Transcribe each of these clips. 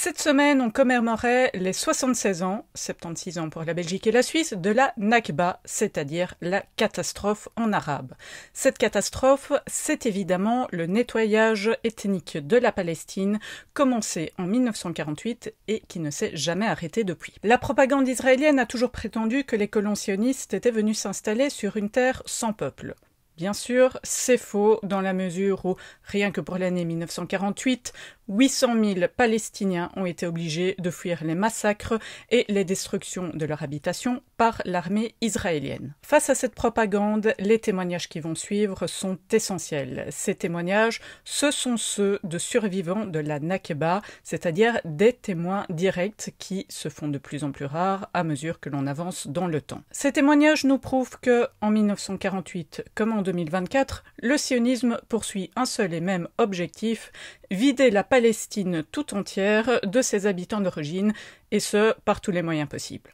Cette semaine, on commémorait les 76 ans, 76 ans pour la Belgique et la Suisse, de la Nakba, c'est-à-dire la catastrophe en arabe. Cette catastrophe, c'est évidemment le nettoyage ethnique de la Palestine, commencé en 1948 et qui ne s'est jamais arrêté depuis. La propagande israélienne a toujours prétendu que les colons sionistes étaient venus s'installer sur une terre sans peuple. Bien sûr, c'est faux dans la mesure où, rien que pour l'année 1948, 800 000 Palestiniens ont été obligés de fuir les massacres et les destructions de leur habitation par l'armée israélienne. Face à cette propagande, les témoignages qui vont suivre sont essentiels. Ces témoignages, ce sont ceux de survivants de la Nakba, c'est-à-dire des témoins directs qui se font de plus en plus rares à mesure que l'on avance dans le temps. Ces témoignages nous prouvent que, en 1948 comme en 2024, le sionisme poursuit un seul et même objectif, vider la Palestine tout entière de ses habitants d'origine, et ce, par tous les moyens possibles.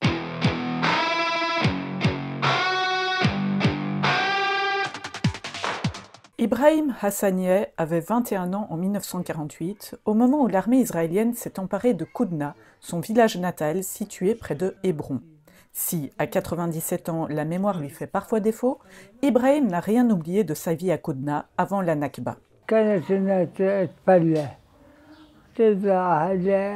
Ibrahim Hassanieh avait 21 ans en 1948, au moment où l'armée israélienne s'est emparée de Koudna, son village natal situé près de Hébron. Si, à 97 ans, la mémoire lui fait parfois défaut, Ibrahim n'a rien oublié de sa vie à Koudna avant la Nakba. كانت الناس تتفلح تطلع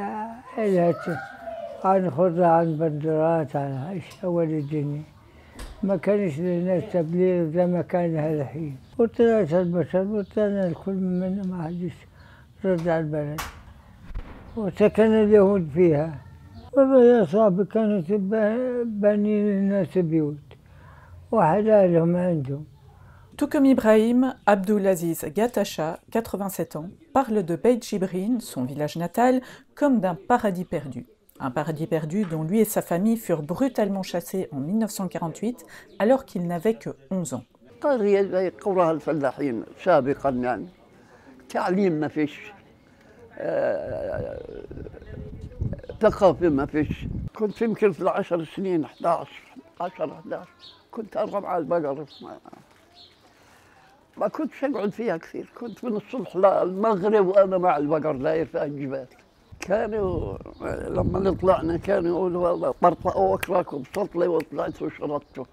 عن خضرة عن بندرات عن أول الدنيا ما كانش للناس تبليغ زي ما كان هالحين وطلعت البشر وطلعنا الكل منا ما حدش رد على البلد وسكن اليهود فيها والله يا صاحبي كانت بانين الناس بيوت وحلالهم عندهم. Tout comme Ibrahim, Abdulaziz Gatacha, 87 ans, parle de Beit Jibrin, son village natal, comme d'un paradis perdu. Un paradis perdu dont lui et sa famille furent brutalement chassés en 1948 alors qu'il n'avait que 11 ans. قرية زي قرى الفلاحين سابقا يعني تعليم ما فيش ثقافة ما فيش كنت يمكن في 10 سنين 11 كنت أرغب على البقر ما كنتش أقعد فيها كثير كنت من الصبح للمغرب وأنا مع البقر داير في الجبال كانوا لما طلعنا كانوا يقولوا والله طرطقوا أكراكم سطلي وطلعتوا وشرطتوا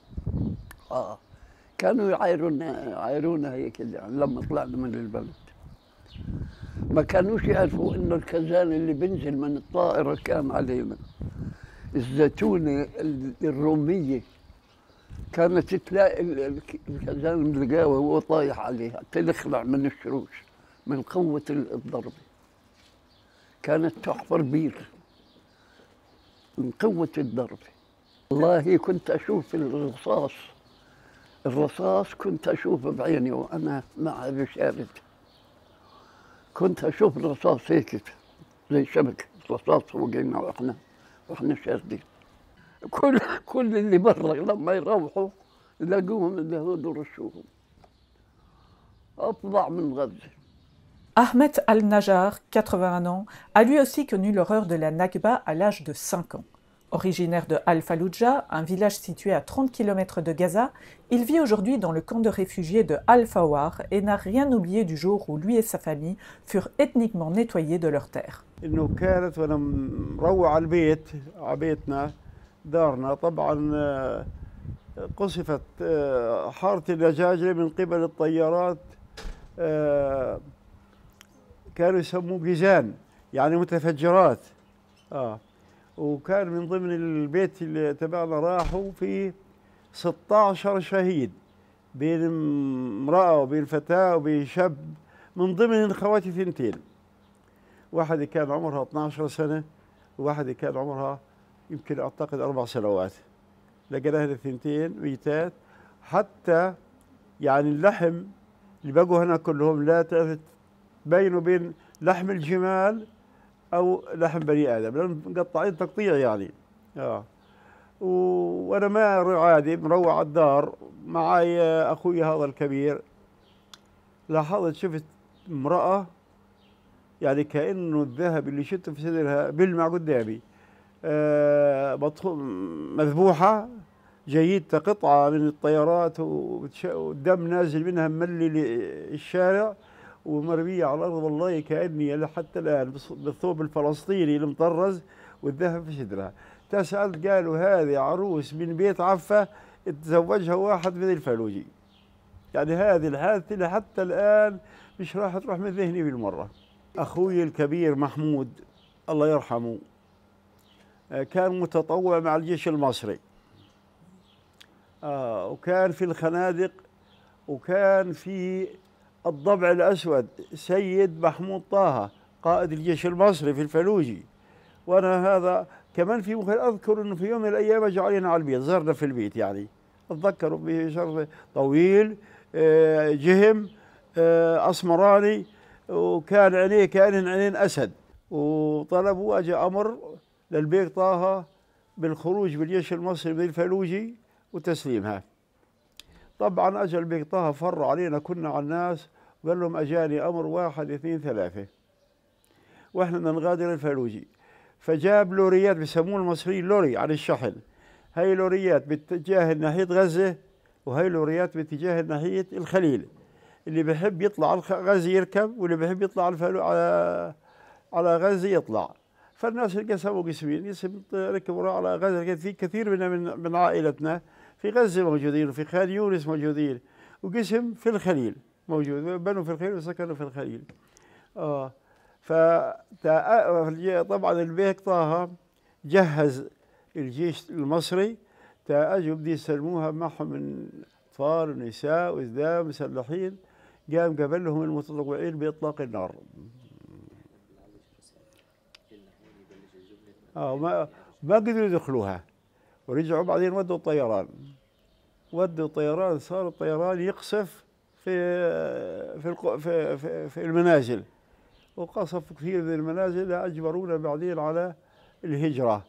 كانوا يعايرونا هيك يعني لما طلعنا من البلد ما كانوش يعرفوا انه الخزان اللي بنزل من الطائرة كان علينا الزيتونة الرومية كانت تلاقي الخزان ملقاوة وهو طايح عليها تلخلع من الشروش من قوة الضربة كانت تحفر بير من قوة الضربة والله كنت أشوف الرصاص كنت أشوفه بعيني وأنا مع بشارد كنت أشوف الرصاص هيك زي شبكة رصاص فوقينا وإحنا شاردين كل اللي برا لما يروحوا يلاقوهم اليهود ورشوهم أطلع من غزة. Ahmed Al-Najjar, 81 ans, a lui aussi connu l'horreur de la Nakba à l'âge de 5 ans. Originaire de Al-Fallujah, un village situé à 30 km de Gaza, il vit aujourd'hui dans le camp de réfugiés de Al-Fawar et n'a rien oublié du jour où lui et sa famille furent ethniquement nettoyés de leurs terres. إنه كانت وأنا مروح على البيت على بيتنا دارنا طبعا قصفت حارة الدجاجة من قبل الطيارات كانوا يسموه جيزان يعني متفجرات وكان من ضمن البيت اللي تبعنا راحوا في 16 شهيد بين امرأة وبين فتاة وبين شاب من ضمن خواتي ثنتين واحدة كان عمرها 12 سنة وواحدة كان عمرها يمكن أعتقد 4 سنوات لقيناها الثنتين ميتات حتى يعني اللحم اللي بقوا هنا كلهم لا تبينوا بين لحم الجمال أو لحم بني آدم لأنهم مقطعين تقطيع يعني وأنا ما عادي مروح على الدار معي أخوي هذا الكبير لاحظت شفت امرأة يعني كأنه الذهب اللي شفته في صدرها بيلمع قدامي مذبوحة جيدة قطعة من الطيارات والدم نازل منها مملي الشارع ومرمية على الأرض، والله كأني حتى الآن بالثوب الفلسطيني المطرز والذهب في صدرها. تسأل قالوا هذه عروس من بيت عفة تزوجها واحد من الفلوجي. يعني هذه الحادثة اللي حتى الآن مش راح تروح من ذهني بالمرة. أخوي الكبير محمود الله يرحمه كان متطوع مع الجيش المصري، وكان في الخنادق، وكان في الضبع الأسود سيد محمود طه قائد الجيش المصري في الفلوجي. وأنا هذا كمان في ممكن أذكر أنه في يوم من الأيام أجوا علينا على البيت، زرنا في البيت، يعني أتذكروا بشرف طويل جهم أسمراني، وكان عينيه كأنهن عينين أسد، وطلبوا أجى أمر للبيك طه بالخروج بالجيش المصري من الفلوجي وتسليمها. طبعا أجى البيك طه فر علينا كنا على الناس وقال لهم أجاني أمر 1 2 3 وإحنا بدنا نغادر الفلوجي. فجاب لوريات بسموه المصريين لوري عن الشحن، هاي لوريات باتجاه ناحية غزة وهي لوريات باتجاه ناحية الخليل. اللي بيحب يطلع على غزة يركب، واللي بيحب يطلع على غزة يطلع. فالناس انقسموا قسمين، قسم ركبوا على غزة، في كثير من عائلتنا في غزة موجودين وفي خان يونس موجودين، وقسم في الخليل موجود، بنوا في الخليل وسكنوا في الخليل. طبعا البيك طه جهز الجيش المصري اجوا بدي يسلموها معهم من اطفال ونساء وإذدام مسلحين. قام قابلهم المتطوعين باطلاق النار. ما قدروا يدخلوها، ورجعوا بعدين ودوا الطيران، صار الطيران يقصف في المنازل، وقصف كثير من المنازل، أجبرونا بعدين على الهجرة.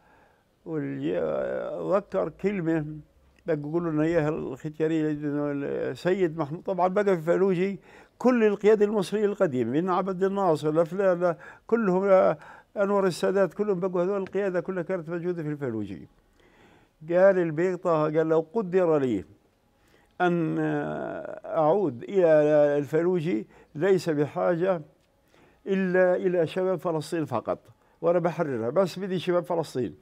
وذكر كلمة بقولوا لنا إياها الختيارية، سيد محمود طبعا بقى في فلوجي كل القيادة المصرية القديمة من عبد الناصر لفلان كلهم، أنور السادات كلهم بقوا، هذول القيادة كلها كانت موجودة في الفلوجي. قال البيك طه قال لو قدر لي أن أعود إلى الفلوجي ليس بحاجة إلا إلى شباب فلسطين فقط، وأنا بحررها، بس بدي شباب فلسطين.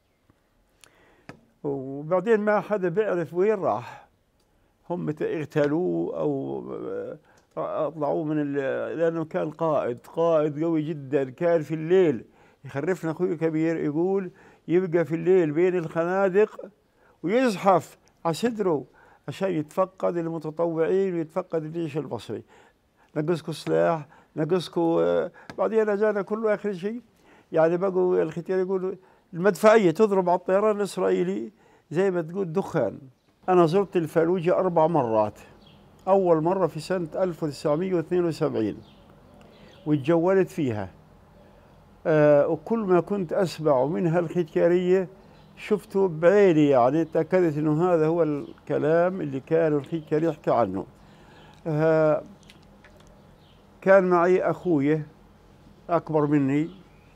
وبعدين ما حدا بيعرف وين راح، هم اغتالوه أو أطلعوه لأنه كان قائد قوي جدا. كان في الليل يخرفنا أخوي الكبير يقول يبقى في الليل بين الخنادق ويزحف على صدره عشان يتفقد المتطوعين ويتفقد الجيش المصري. نقصكم سلاح، نقصكم. بعدين اجانا كله اخر شيء، يعني بقوا الختيار يقولوا المدفعيه تضرب على الطيران الاسرائيلي زي ما تقول دخان. انا زرت الفلوجة 4 مرات. اول مره في سنه 1972 وتجولت فيها، وكل ما كنت اسمع منها الختياريه شفته بعيني، يعني تاكدت انه هذا هو الكلام اللي كان الختيار يحكي عنه. كان معي أخوي أكبر مني،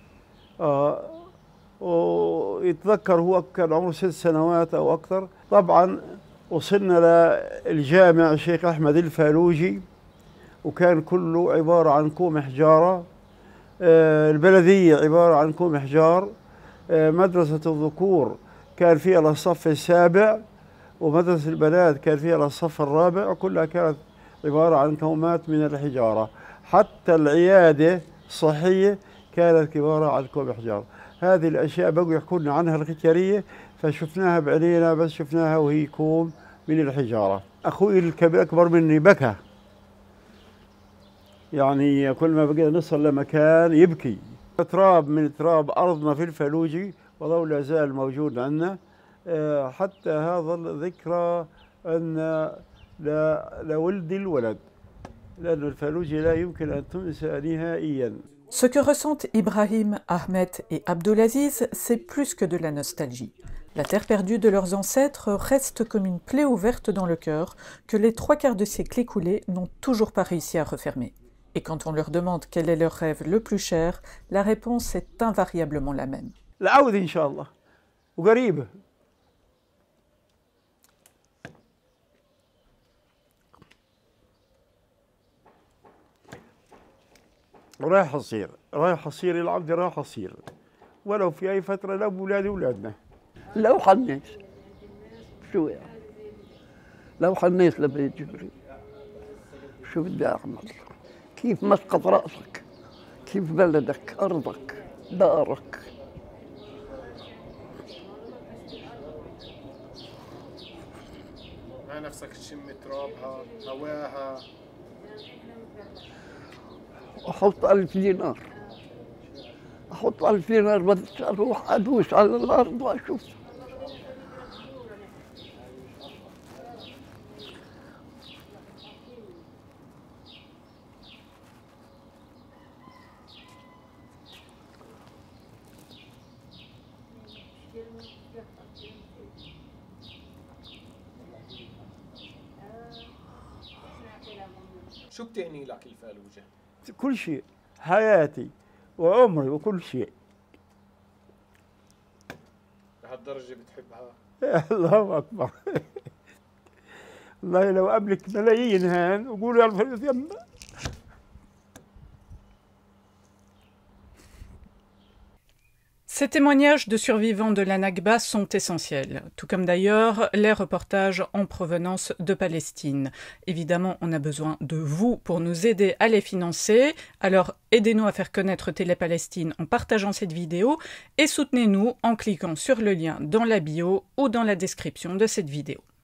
ويتذكر هو كان عمره 6 سنوات أو أكثر. طبعا وصلنا للجامع الشيخ أحمد الفالوجي، وكان كله عبارة عن كوم حجارة. البلدية عبارة عن كوم حجار. مدرسة الذكور كان فيها للصف السابع، ومدرسة البنات كان فيها للصف الرابع، وكلها كانت عبارة عن كومات من الحجارة. حتى العيادة الصحية كانت عبارة عن كوم حجارة. هذه الأشياء بقوا يحكوا لنا عنها الختيارية، فشفناها بعينينا، بس شفناها وهي كوم من الحجارة. أخوي الكبير أكبر مني بكى، يعني كل ما بقينا نصل لمكان يبكي. تراب من تراب أرضنا في الفلوجي وضو لا زال موجود عندنا. حتى هذا الذكرى أن لولد الولد، لأن الفلوجي لا يمكن أن تنسى نهائيا. Ce que ressentent Ibrahim, Ahmed et Abdulaziz, c'est plus que de la nostalgie. La terre perdue de leurs ancêtres reste comme une plaie ouverte dans le cœur que les 3/4 de siècle écoulés n'ont toujours pas réussi à refermer. Et quand on leur demande quel est leur rêve le plus cher, la réponse est invariablement la même. العودة إن شاء الله وقريبة. رايح أصير العبد، رايح أصير ولو في أي فترة لا بولادي ولادنا. لو حنيت شو يعني؟ لو حنيت لبيت جبريل شو بدي أعمل؟ كيف مسقط رأسك؟ كيف بلدك، أرضك، دارك؟ مع نفسك تشم ترابها، هواها. أحط 1000 دينار، أحط 1000 دينار بس أروح أدوس على الأرض وأشوف. شو بتعني لك الفالوجة؟ كل شيء، حياتي وعمري وكل شيء. لهالدرجة بتحبها؟ الله أكبر. والله لو أملك ملايين هان وقولوا يا الفلوس يما. Ces témoignages de survivants de la Nakba sont essentiels, tout comme d'ailleurs les reportages en provenance de Palestine. Évidemment, on a besoin de vous pour nous aider à les financer, alors aidez-nous à faire connaître Télé Palestine en partageant cette vidéo et soutenez-nous en cliquant sur le lien dans la bio ou dans la description de cette vidéo.